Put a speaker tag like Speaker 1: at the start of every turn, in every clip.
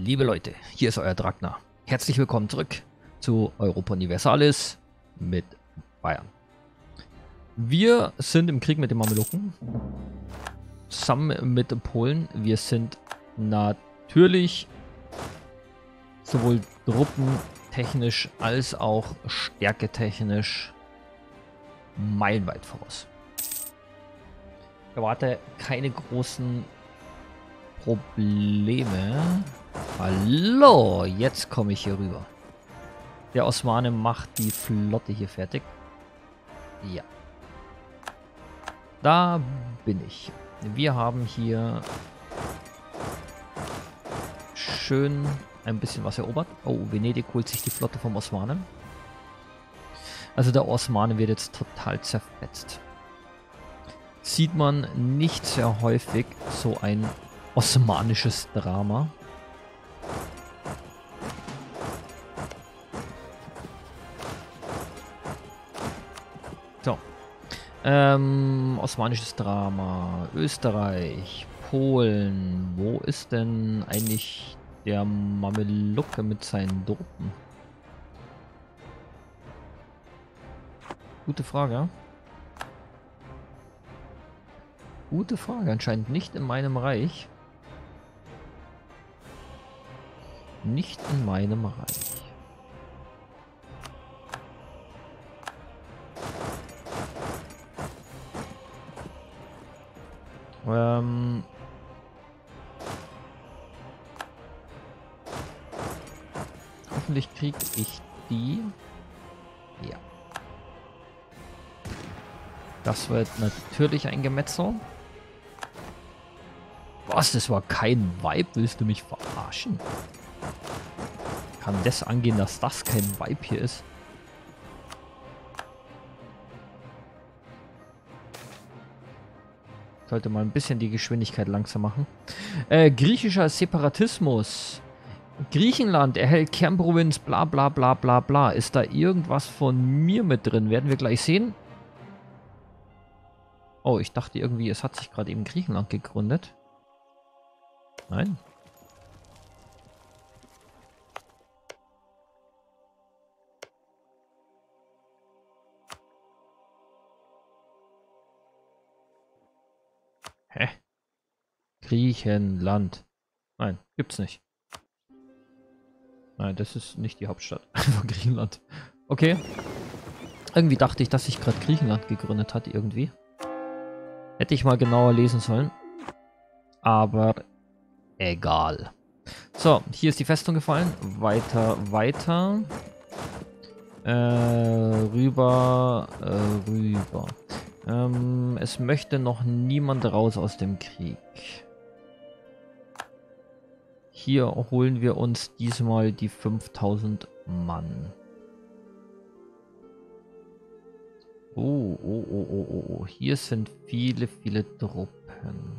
Speaker 1: Liebe Leute, hier ist euer Dragner. Herzlich willkommen zurück zu Europa Universalis mit Bayern. Wir sind im Krieg mit den Mamelucken, zusammen mit den Polen. Wir sind natürlich sowohl truppentechnisch als auch stärketechnisch meilenweit voraus. Ich erwarte keine großen Probleme. Hallo, jetzt komme ich hier rüber. Der Osmane macht die Flotte hier fertig. Ja. Da bin ich. Wir haben hier schön ein bisschen was erobert. Oh, Venedig holt sich die Flotte vom Osmanen. Also der Osmane wird jetzt total zerfetzt. Sieht man nicht sehr häufig so ein osmanisches Drama. So. Osmanisches Drama. Österreich. Polen. Wo ist denn eigentlich der Mamelucke mit seinen Truppen? Gute Frage. Gute Frage. Anscheinend nicht in meinem Reich. Nicht in meinem Reich. Hoffentlich kriege ich die. Ja. Das wird natürlich ein Gemetzel. Was? Das war kein Vibe? Willst du mich verarschen? Kann das angehen, dass das kein Vibe hier ist? Sollte mal ein bisschen die Geschwindigkeit langsam machen. Griechischer Separatismus. Griechenland erhält Kernprovinz, bla bla bla bla bla. Ist da irgendwas von mir mit drin? Werden wir gleich sehen. Oh, ich dachte irgendwie, es hat sich gerade eben Griechenland gegründet. Nein. Hä? Griechenland. Nein, gibt's nicht. Nein, das ist nicht die Hauptstadt von Griechenland. Okay. Irgendwie dachte ich, dass sich gerade Griechenland gegründet hat, irgendwie. Hätte ich mal genauer lesen sollen. Aber egal. So, hier ist die Festung gefallen. Weiter, weiter. Rüber, rüber. Es möchte noch niemand raus aus dem Krieg. Hier holen wir uns diesmal die 5000 Mann. Oh. Hier sind viele, viele Truppen.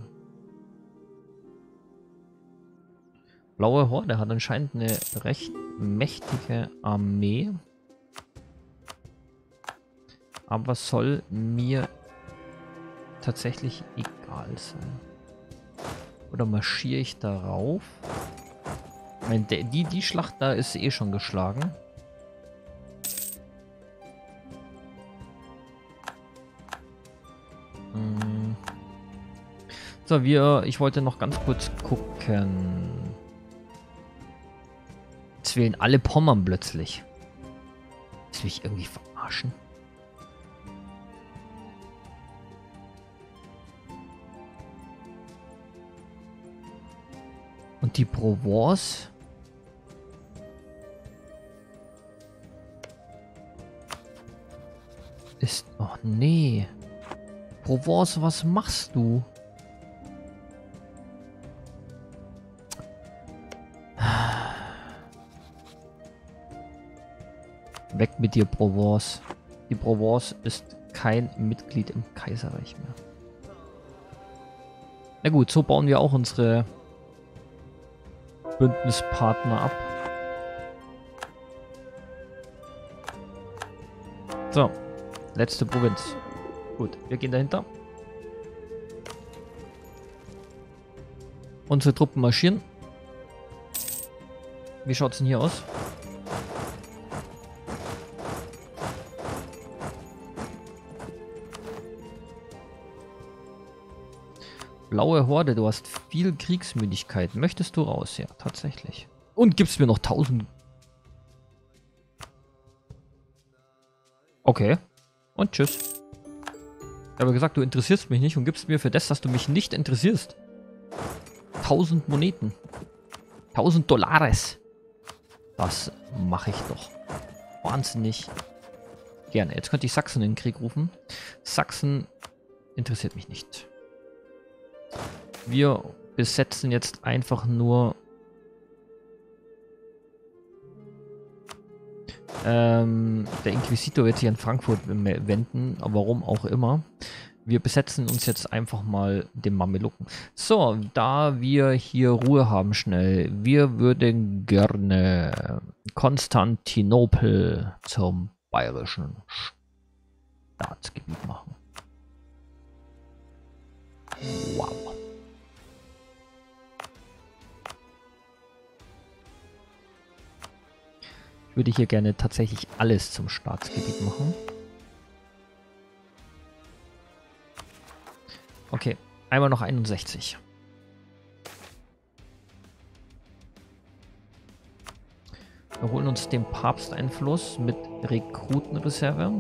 Speaker 1: Blaue Horde hat anscheinend eine recht mächtige Armee. Aber soll mir tatsächlich egal sein. Oder marschiere ich darauf? Ich meine, die Schlacht da ist eh schon geschlagen. So, ich wollte noch ganz kurz gucken. Jetzt wählen alle Pommern plötzlich. Das will ich irgendwie verarschen. Und die Provence? Ist... Oh nee. Provence, was machst du? Weg mit dir, Provence. Die Provence ist kein Mitglied im Kaiserreich mehr. Na gut, so bauen wir auch unsere Bündnispartner ab. So, letzte Provinz. Gut, wir gehen dahinter. Unsere Truppen marschieren. Wie schaut's denn hier aus? Blaue Horde, du hast viel Kriegsmüdigkeit. Möchtest du raus? Ja, tatsächlich. Und gibst mir noch 1000. Okay. Und tschüss. Ich habe gesagt, du interessierst mich nicht und gibst mir für das, dass du mich nicht interessierst, 1000 Moneten. 1000 Dollares. Das mache ich doch. Wahnsinnig gerne. Jetzt könnte ich Sachsen in den Krieg rufen. Sachsen interessiert mich nicht. Wir besetzen jetzt einfach nur der Inquisitor wird sich an Frankfurt wenden, warum auch immer. Wir besetzen uns jetzt einfach mal den Mamelucken. So, da wir hier Ruhe haben schnell, wir würden gerne Konstantinopel zum bayerischen Staatsgebiet machen. Wow. Ich würde hier gerne tatsächlich alles zum Staatsgebiet machen. Okay, einmal noch 61. Wir holen uns den Papsteinfluss mit Rekrutenreserve.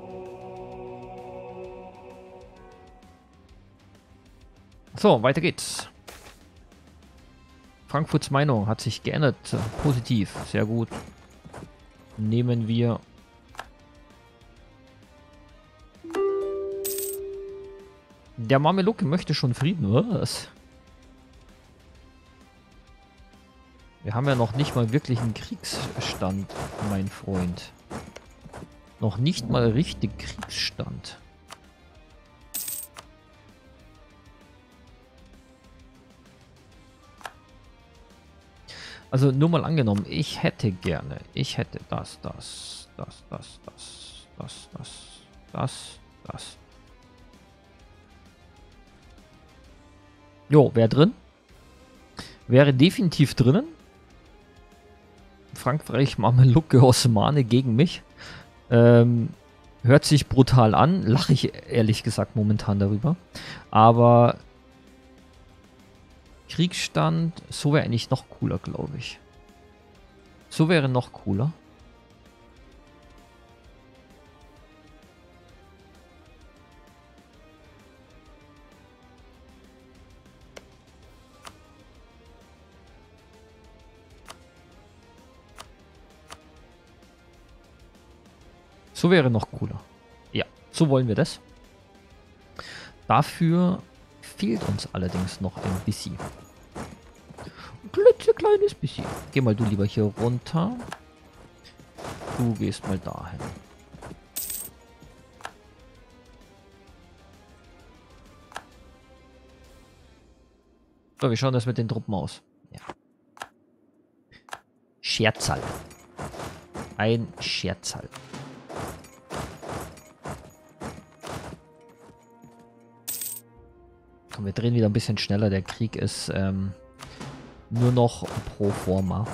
Speaker 1: So, weiter geht's. Frankfurts Meinung hat sich geändert. Positiv, sehr gut. Nehmen wir der Mamelucke möchte schon Frieden, was? Wir haben ja noch nicht mal wirklich einen Kriegsstand, mein Freund. Noch nicht mal richtig Kriegsstand. Also nur mal angenommen, ich hätte das. Jo, wäre drin. Wäre definitiv drinnen. Frankreich, Mamelucke, Osmane gegen mich. Hört sich brutal an. Lache ich ehrlich gesagt momentan darüber. Aber Kriegsstand, so wäre eigentlich noch cooler, glaube ich. So wäre noch cooler. So wäre noch cooler. Ja, so wollen wir das. Dafür fehlt uns allerdings noch ein bisschen. Ein klitzekleines bisschen. Geh mal du lieber hier runter. Du gehst mal dahin. So, wir schauen das mit den Truppen aus. Ja. Scherzal. Ein Scherzal. Komm, wir drehen wieder ein bisschen schneller. Der Krieg ist nur noch pro forma.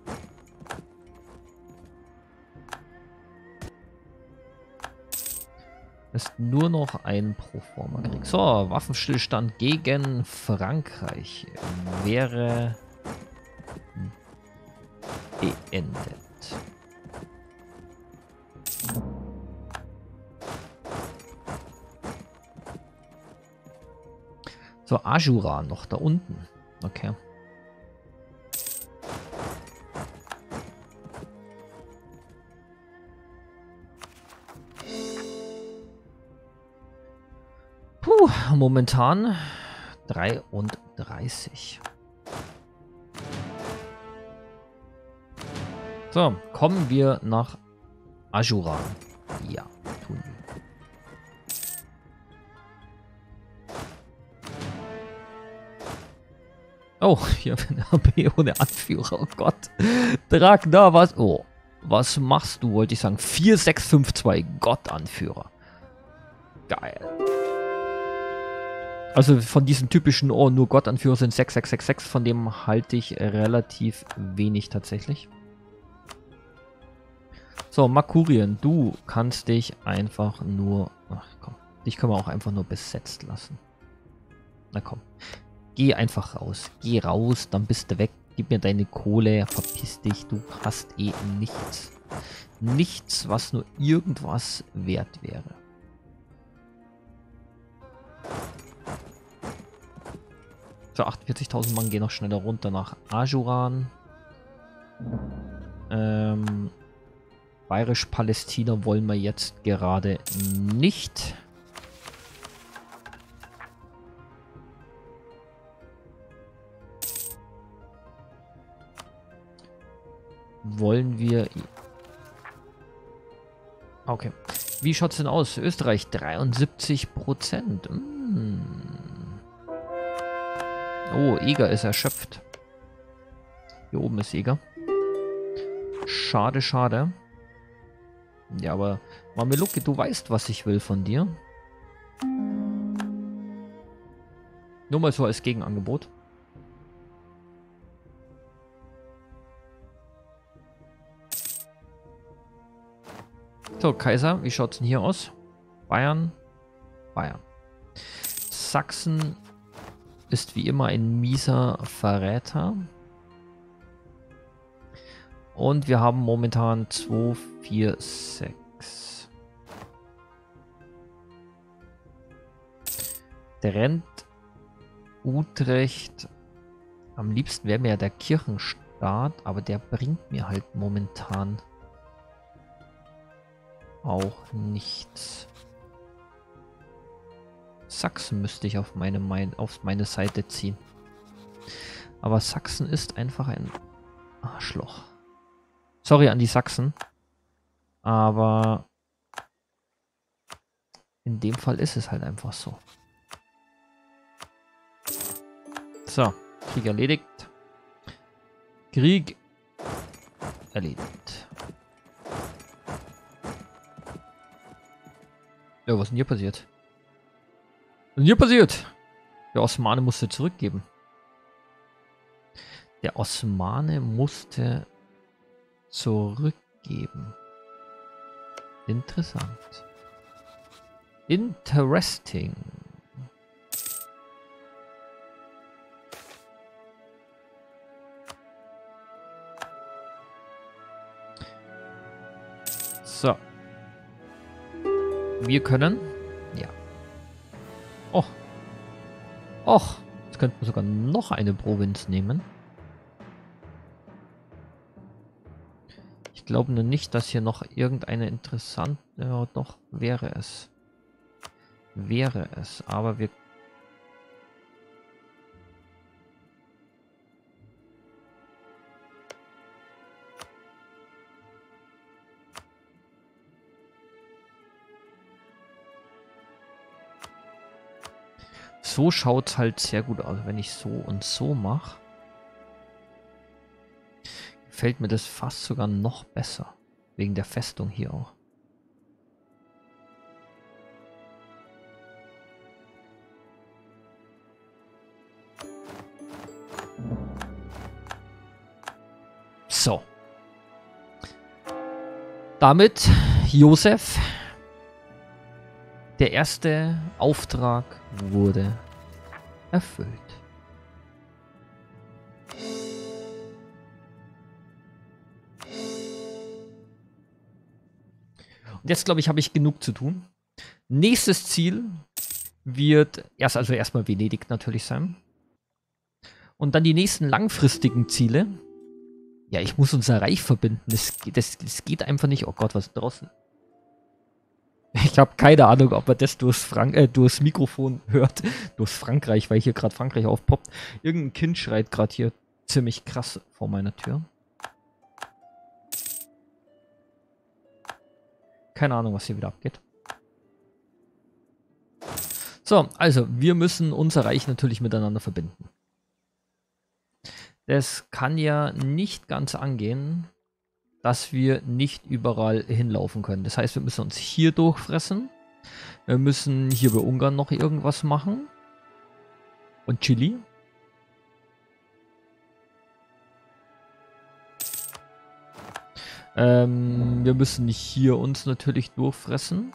Speaker 1: Ist nur noch ein Proforma-Krieg. So, Waffenstillstand gegen Frankreich wäre beendet. So, Ajura noch da unten. Okay. Puh, momentan 33. So, kommen wir nach Ajura. Ja, tun wir. Oh, hier eine Armee ohne Anführer. Oh Gott. Dragnar, was? Oh, was machst du, wollte ich sagen. 4652, Gott, Anführer. Geil. Also von diesen typischen, oh, nur Gott Anführer sind 6666, von dem halte ich relativ wenig tatsächlich. So, Makurien, du kannst dich einfach nur... Ach komm, dich können wir auch einfach nur besetzt lassen. Na komm, geh einfach raus. Geh raus, dann bist du weg. Gib mir deine Kohle, verpiss dich, du hast eh nichts. Nichts, was nur irgendwas wert wäre. So, 48.000 Mann gehen noch schneller runter nach Ajuran. Bayerisch-Palästina wollen wir jetzt gerade nicht. Wollen wir... Okay. Wie schaut es denn aus? Österreich 73%. Oh, Eger ist erschöpft. Hier oben ist Eger. Schade, schade. Ja, aber Mamelucke, du weißt, was ich will von dir. Nur mal so als Gegenangebot. So, Kaiser, wie schaut es denn hier aus? Bayern, Bayern. Sachsen ist wie immer ein mieser Verräter. Und wir haben momentan 2, 4, 6. Trent, Utrecht. Am liebsten wäre mir ja der Kirchenstaat, aber der bringt mir halt momentan auch nichts. Sachsen müsste ich auf meine Seite ziehen. Aber Sachsen ist einfach ein Arschloch. Sorry an die Sachsen. Aber in dem Fall ist es halt einfach so. So, Krieg erledigt. Krieg erledigt. Ja, was ist denn hier passiert? Was ist denn hier passiert? Der Osmane musste zurückgeben. Der Osmane musste zurückgeben. Interessant. Interesting. So. Wir können... Ja. Oh. Och. Jetzt könnten wir sogar noch eine Provinz nehmen. Ich glaube nur nicht, dass hier noch irgendeine interessante... Ja, doch, wäre es. Wäre es. Aber wir... So schaut es halt sehr gut aus, wenn ich so und so mache. Gefällt mir das fast sogar noch besser. Wegen der Festung hier auch. So. Damit, Josef, der erste Auftrag wurde erfüllt. Und jetzt, glaube ich, habe ich genug zu tun. Nächstes Ziel wird erstmal Venedig natürlich sein. Und dann die nächsten langfristigen Ziele. Ja, ich muss unser Reich verbinden. Das geht einfach nicht. Oh Gott, was ist draußen? Ich habe keine Ahnung, ob man das durchs Mikrofon hört. Durchs Frankreich, weil hier gerade Frankreich aufpoppt. Irgendein Kind schreit gerade hier ziemlich krass vor meiner Tür. Keine Ahnung, was hier wieder abgeht. So, also, wir müssen unser Reich natürlich miteinander verbinden. Das kann ja nicht ganz angehen, dass wir nicht überall hinlaufen können. Das heißt, wir müssen uns hier durchfressen. Wir müssen hier bei Ungarn noch irgendwas machen. Und Chili. Wir müssen hier uns natürlich durchfressen.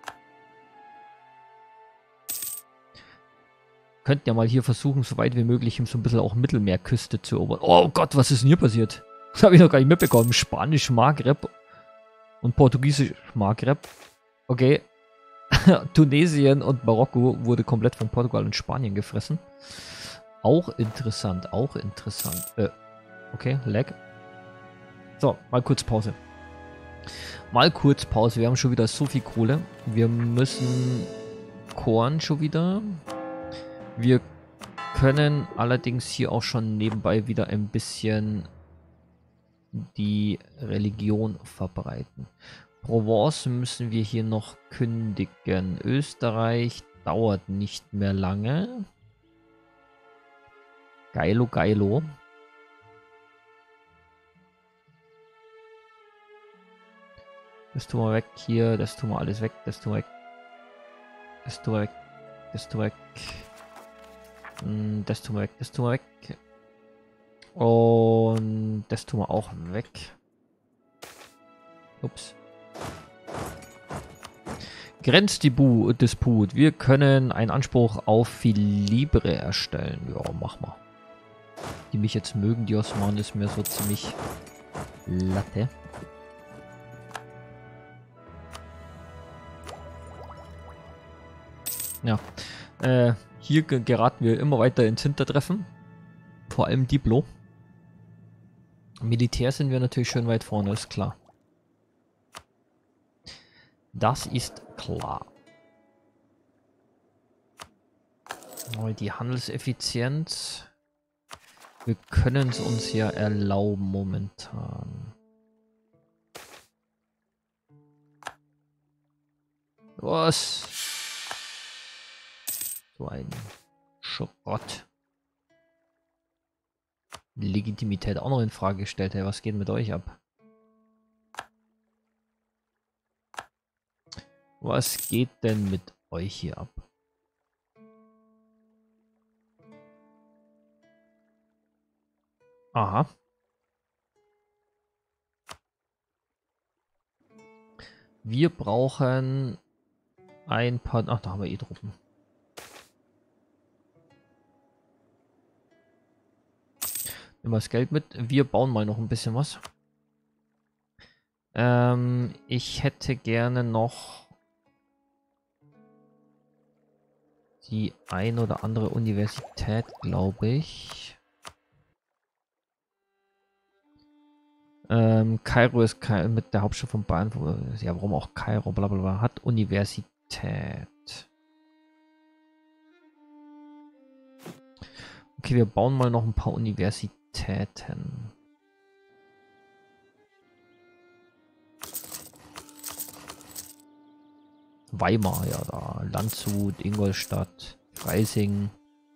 Speaker 1: Könnten ja mal hier versuchen, so weit wie möglich so ein bisschen auch Mittelmeerküste zu erobern. Oh Gott, was ist denn hier passiert? Das habe ich noch gar nicht mitbekommen. Spanisch Maghreb und Portugiesisch Maghreb. Okay. Tunesien und Marokko wurde komplett von Portugal und Spanien gefressen. Auch interessant, auch interessant. Okay, lag. So, mal kurz Pause. Mal kurz Pause. Wir haben schon wieder so viel Kohle. Wir müssen Korn schon wieder. Wir können allerdings hier auch schon nebenbei wieder ein bisschen die Religion verbreiten. Provence müssen wir hier noch kündigen. Österreich dauert nicht mehr lange. Geilo, geilo. Das tun wir weg hier, das tun wir alles weg, das tun wir weg. Das tun wir weg, das tun wir weg. Das tun wir weg, das tun wir weg. Und das tun wir auch weg. Ups. Grenzdisput. Wir können einen Anspruch auf Filibre erstellen. Ja, mach mal. Die mich jetzt mögen, die Osmanen, ist mir so ziemlich Latte. Ja. Hier geraten wir immer weiter ins Hintertreffen. Vor allem Diplo. Militär sind wir natürlich schön weit vorne, ist klar. Das ist klar. Die Handelseffizienz. Wir können es uns ja erlauben momentan. Was? So ein Schrott. Legitimität auch noch in Frage gestellt. Hey, was geht mit euch ab? Was geht denn mit euch hier ab? Aha. Wir brauchen ein paar... Ach, da haben wir eh Truppen. Nehmen wir das Geld mit. Wir bauen mal noch ein bisschen was. Ich hätte gerne noch die ein oder andere Universität, glaube ich. Kairo ist mit der Hauptstadt von Bayern. Ja, warum auch Kairo? Blablabla. Hat Universität. Okay, wir bauen mal noch ein paar Universitäten. Weimar, ja, da. Landshut, Ingolstadt, Freising.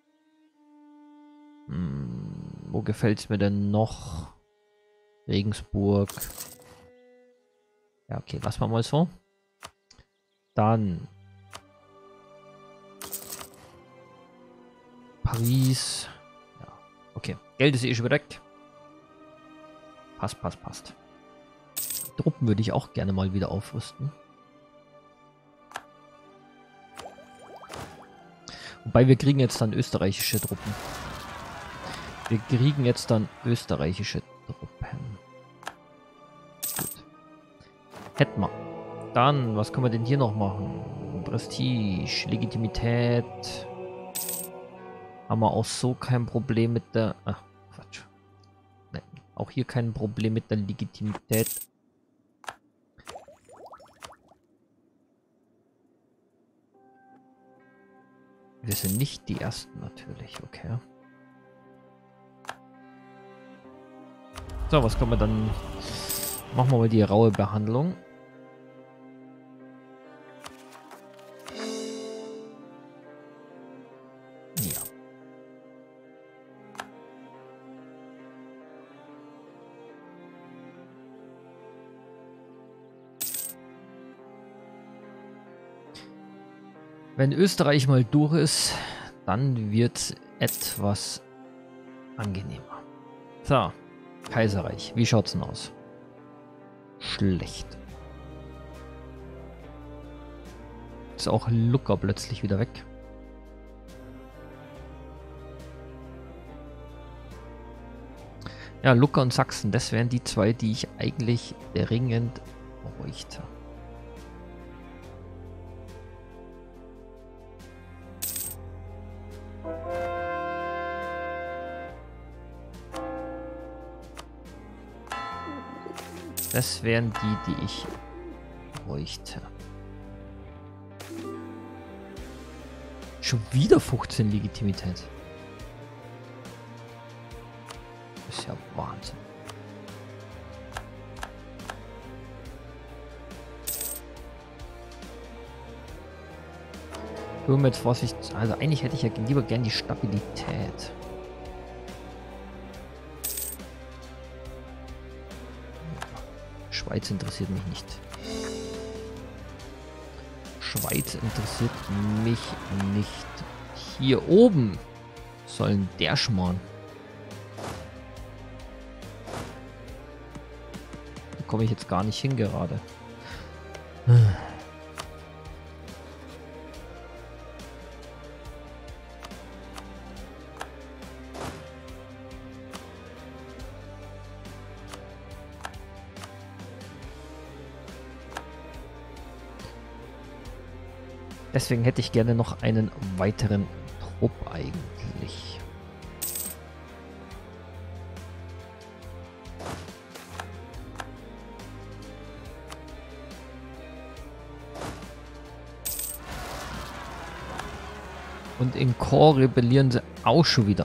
Speaker 1: Wo gefällt es mir denn noch? Regensburg. Ja, okay, lassen wir mal so. Dann Paris. Ja, okay. Geld ist eh schon weg. Passt, passt, passt. Truppen würde ich auch gerne mal wieder aufrüsten. Wobei wir kriegen jetzt dann österreichische Truppen. Wir kriegen jetzt dann österreichische Truppen. Gut. Hätten wir. Dann, was können wir denn hier noch machen? Prestige, Legitimität. Haben wir auch so kein Problem mit der... Ach, Quatsch. Nee, auch hier kein Problem mit der Legitimität. Wir sind nicht die Ersten natürlich, okay. So, was können wir dann... Machen wir mal die raue Behandlung. Ja. Wenn Österreich mal durch ist, dann wird etwas angenehmer. So, Kaiserreich. Wie schaut's denn aus? Schlecht. Ist auch Lucca plötzlich wieder weg. Ja, Lucca und Sachsen, das wären die zwei, die ich eigentlich dringend bräuchte. Das wären die, die ich bräuchte. Schon wieder 15 Legitimität. Das ist ja Wahnsinn. Nur mit Vorsicht. Also eigentlich hätte ich ja lieber gern die Stabilität. Schweiz interessiert mich nicht. Schweiz interessiert mich nicht. Hier oben sollen der Schmarrn. Da komme ich jetzt gar nicht hin gerade. Deswegen hätte ich gerne noch einen weiteren Trupp eigentlich. Und in Korps rebellieren sie auch schon wieder.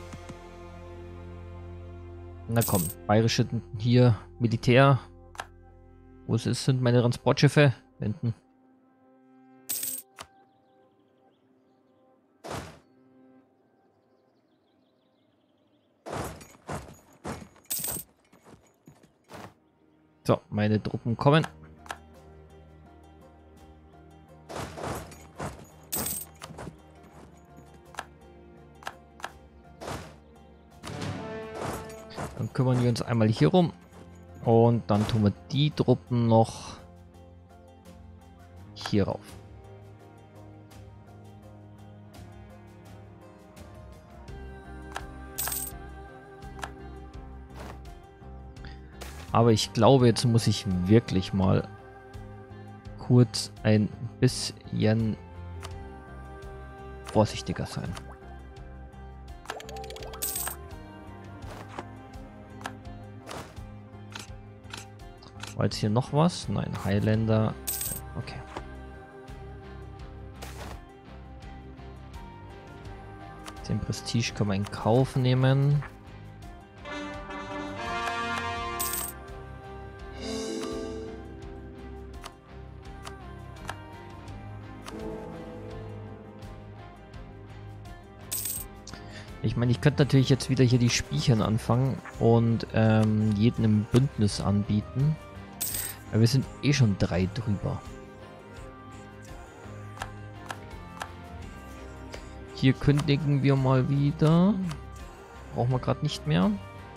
Speaker 1: Na komm, bayerische hier Militär. Wo sind meine Transportschiffe? Hinten. So, meine Truppen kommen. Dann kümmern wir uns einmal hier rum. Und dann tun wir die Truppen noch hier rauf. Aber ich glaube, jetzt muss ich wirklich mal kurz ein bisschen vorsichtiger sein. War jetzt hier noch was? Nein, Highlander. Okay. Den Prestige können wir in Kauf nehmen. Ich meine, ich könnte natürlich jetzt wieder hier die Spielchen anfangen und jeden im Bündnis anbieten. Aber wir sind eh schon 3 drüber. Hier kündigen wir mal wieder. Brauchen wir gerade nicht mehr.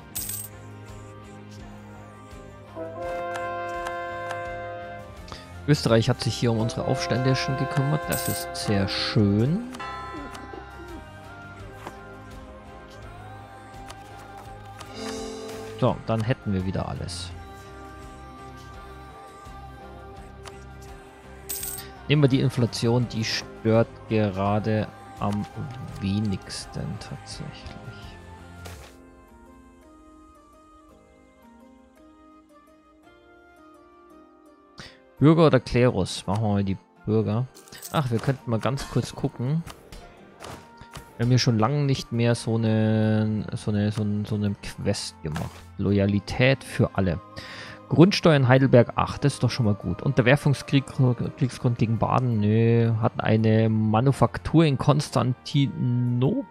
Speaker 1: Österreich hat sich hier um unsere Aufständischen gekümmert. Das ist sehr schön. So, dann hätten wir wieder alles. Nehmen wir die Inflation, die stört gerade am wenigsten tatsächlich. Bürger oder Klerus? Machen wir mal die Bürger. Ach, wir könnten mal ganz kurz gucken. Wir haben hier schon lange nicht mehr so eine Quest gemacht. Loyalität für alle. Grundsteuer in Heidelberg 8, das ist doch schon mal gut. Unterwerfungskriegsgrund gegen Baden, nö. Hat eine Manufaktur in Konstantinopel.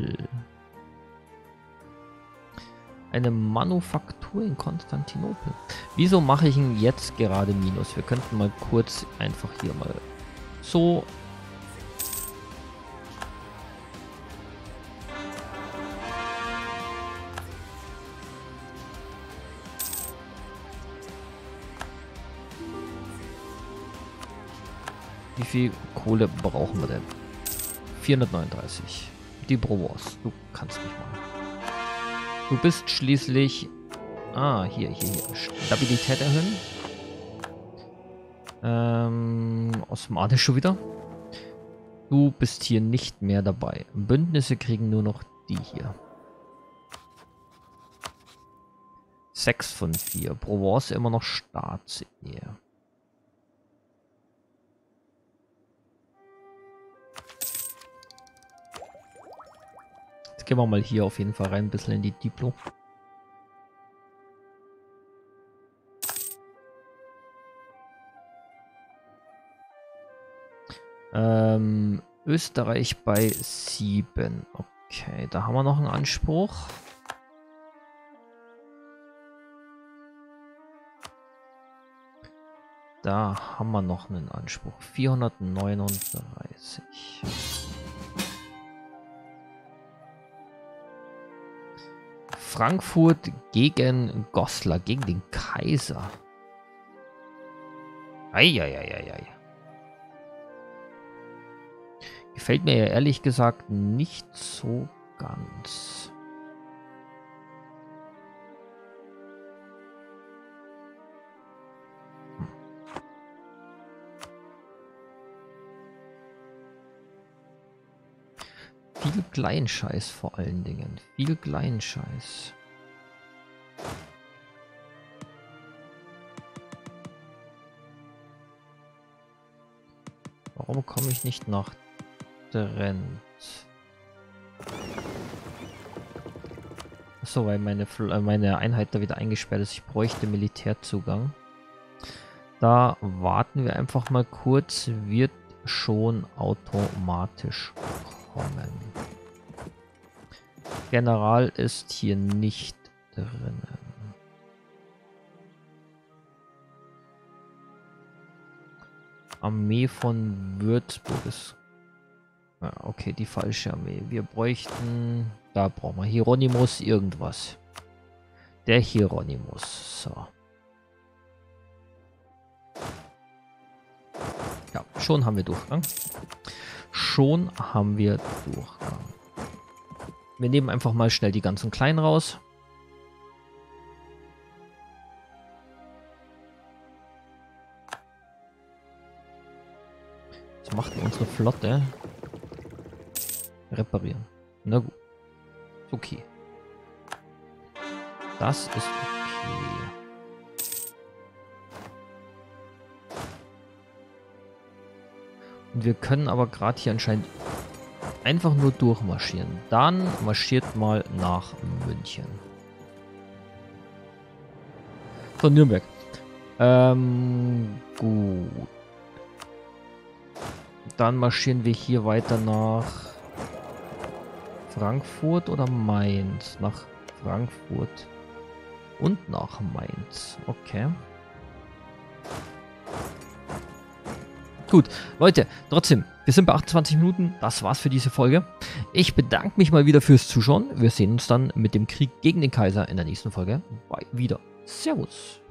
Speaker 1: Eine Manufaktur in Konstantinopel. Wieso mache ich ihn jetzt gerade Minus? Wir könnten mal kurz einfach hier mal so. Wie viel Kohle brauchen wir denn? 439. Die Provence. Du kannst mich mal. Du bist schließlich... Ah, hier. Stabilität erhöhen. Osmanisch schon wieder. Du bist hier nicht mehr dabei. Bündnisse kriegen nur noch die hier. 6 von 4. Provence immer noch Staatsnähe. Jetzt gehen wir mal hier auf jeden Fall rein, ein bisschen in die Diplo. Österreich bei 7. Okay, da haben wir noch einen Anspruch. Da haben wir noch einen Anspruch. 439. Frankfurt gegen Goslar, gegen den Kaiser. Eieieiei. Gefällt mir ja ehrlich gesagt nicht so ganz. Viel Kleinscheiß vor allen Dingen. Viel Kleinscheiß. Warum komme ich nicht nach Trent? Achso, weil meine Einheit da wieder eingesperrt ist. Ich bräuchte Militärzugang. Da warten wir einfach mal kurz. Wird schon automatisch kommen. General ist hier nicht drinnen. Armee von Würzburg ist... Ja, okay, die falsche Armee. Wir bräuchten... Da brauchen wir Hieronymus irgendwas. Der Hieronymus. So. Ja, schon haben wir Durchgang. Schon haben wir Durchgang. Wir nehmen einfach mal schnell die ganzen Kleinen raus. Was macht denn unsere Flotte? Reparieren. Na gut. Okay. Das ist okay. Und wir können aber gerade hier anscheinend einfach nur durchmarschieren. Dann marschiert mal nach München. Von Nürnberg. Gut. Dann marschieren wir hier weiter nach Frankfurt oder Mainz? Nach Frankfurt und nach Mainz. Okay. Gut, Leute, trotzdem, wir sind bei 28 Minuten. Das war's für diese Folge. Ich bedanke mich mal wieder fürs Zuschauen. Wir sehen uns dann mit dem Krieg gegen den Kaiser in der nächsten Folge wieder. Servus.